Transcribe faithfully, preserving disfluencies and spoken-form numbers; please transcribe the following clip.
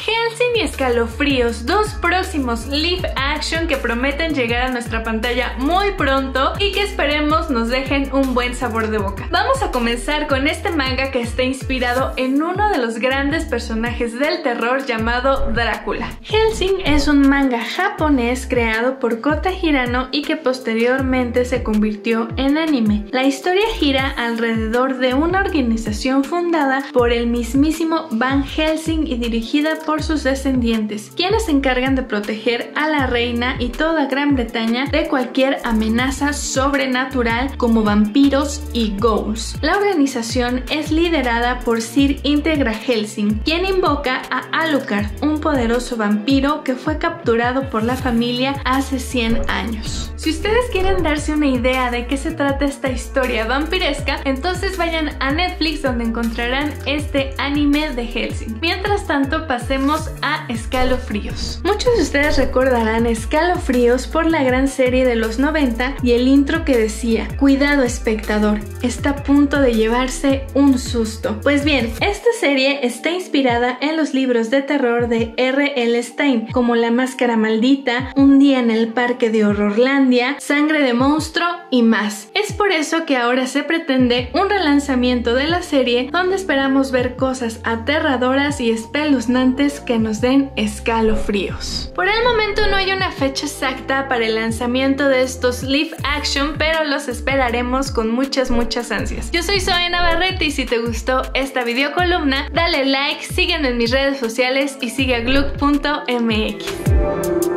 Hellsing y Escalofríos, dos próximos live action que prometen llegar a nuestra pantalla muy pronto y que esperemos nos dejen un buen sabor de boca. Vamos a comenzar con este manga que está inspirado en uno de los grandes personajes del terror llamado Drácula. Hellsing es un manga japonés creado por Kota Hirano y que posteriormente se convirtió en anime. La historia gira alrededor de una organización fundada por el mismísimo Van Helsing y dirigida por sus descendientes, quienes se encargan de proteger a la reina y toda Gran Bretaña de cualquier amenaza sobrenatural como vampiros y ghouls. La organización es liderada por Sir Integra Helsing, quien invoca a Alucard, un poderoso vampiro que fue capturado por la familia hace cien años. Si ustedes quieren darse una idea de qué se trata esta historia vampiresca, entonces vayan a Netflix, donde encontrarán este anime de Hellsing. Mientras tanto, pasemos a Escalofríos. Muchos de ustedes recordarán Escalofríos por la gran serie de los noventa y el intro que decía: cuidado espectador, está a punto de llevarse un susto. Pues bien, esta serie está inspirada en los libros de terror de R L Stein, como La Máscara Maldita, Un día en el Parque de Horrorlandia, Sangre de Monstruo y más. Es por eso que ahora se pretende un relanzamiento de la serie, donde esperamos ver cosas aterradoras y espeluznantes que nos den escalofríos. Por el momento no hay una fecha exacta para el lanzamiento de estos live action, pero los esperaremos con muchas muchas ansias. Yo soy Zoe Navarrete y si te gustó esta videocolumna, dale like, sígueme en mis redes sociales y sigue a gluk punto m x.